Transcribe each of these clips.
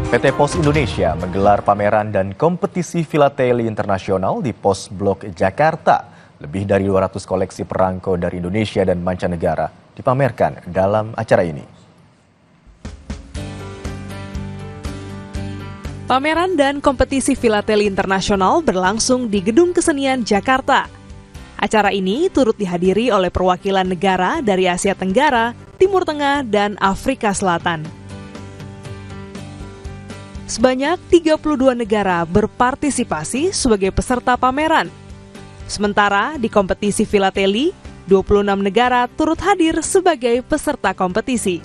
PT Pos Indonesia menggelar pameran dan kompetisi filateli internasional di Pos Blok Jakarta. Lebih dari 200 koleksi perangko dari Indonesia dan mancanegara dipamerkan dalam acara ini. Pameran dan kompetisi filateli internasional berlangsung di Gedung Kesenian Jakarta. Acara ini turut dihadiri oleh perwakilan negara dari Asia Tenggara, Timur Tengah, dan Afrika Selatan. Sebanyak 32 negara berpartisipasi sebagai peserta pameran. Sementara di kompetisi filateli, 26 negara turut hadir sebagai peserta kompetisi.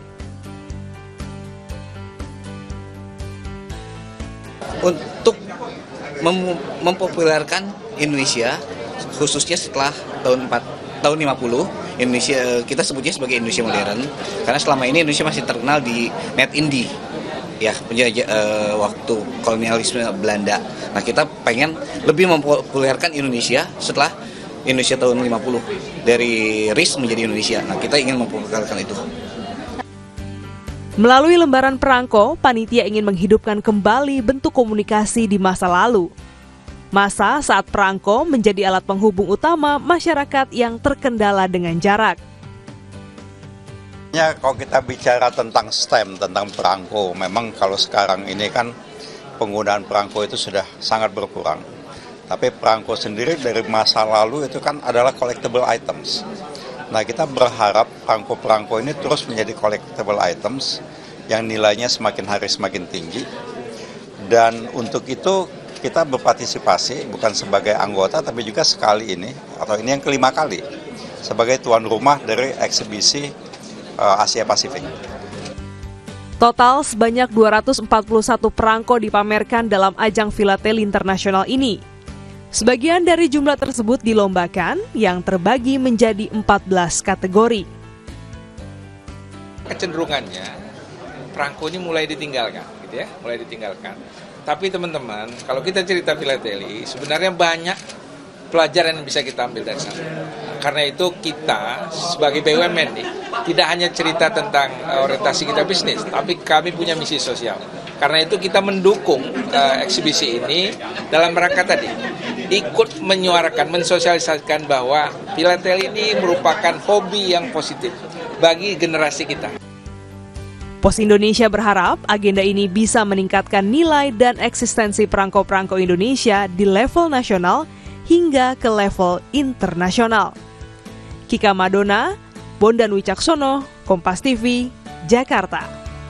Untuk mempopulerkan Indonesia, khususnya setelah tahun 50, Indonesia kita sebutnya sebagai Indonesia modern, karena selama ini Indonesia masih terkenal di net indie, ya penjajah waktu kolonialisme Belanda. Nah, kita pengen lebih mempopulerkan Indonesia setelah Indonesia tahun 50, dari RIS menjadi Indonesia. Nah, kita ingin mempopulerkan itu. Melalui lembaran perangko, panitia ingin menghidupkan kembali bentuk komunikasi di masa lalu. Masa saat perangko menjadi alat penghubung utama masyarakat yang terkendala dengan jarak. Ya, kalau kita bicara tentang STEM, tentang perangko, memang kalau sekarang ini kan penggunaan perangko itu sudah sangat berkurang. Tapi perangko sendiri dari masa lalu itu kan adalah collectible items. Nah, kita berharap perangko-perangko ini terus menjadi collectible items yang nilainya semakin hari semakin tinggi. Dan untuk itu kita berpartisipasi bukan sebagai anggota tapi juga sekali ini, atau ini yang kelima kali, sebagai tuan rumah dari eksibisi Asia Pasifik. Total sebanyak 241 perangko dipamerkan dalam ajang filateli internasional ini. Sebagian dari jumlah tersebut dilombakan yang terbagi menjadi 14 kategori. Kecenderungannya perangko ini mulai ditinggalkan, gitu ya, mulai ditinggalkan. Tapi teman-teman, kalau kita cerita filateli, sebenarnya banyak pelajaran yang bisa kita ambil dari sana. Karena itu kita sebagai BUMN nih, tidak hanya cerita tentang orientasi kita bisnis, tapi kami punya misi sosial. Karena itu kita mendukung eksibisi ini dalam rangka tadi, ikut menyuarakan, mensosialisasikan bahwa filateli ini merupakan hobi yang positif bagi generasi kita. Pos Indonesia berharap agenda ini bisa meningkatkan nilai dan eksistensi perangko-perangko Indonesia di level nasional hingga ke level internasional. Kika Madona, Bondan Wicaksono, Kompas TV, Jakarta.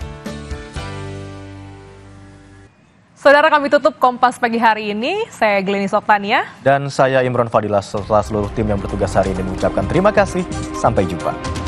Saudara, kami tutup Kompas pagi hari ini. Saya Glenis Oktania. Dan saya Imron Fadilah, setelah seluruh tim yang bertugas hari ini mengucapkan terima kasih. Sampai jumpa.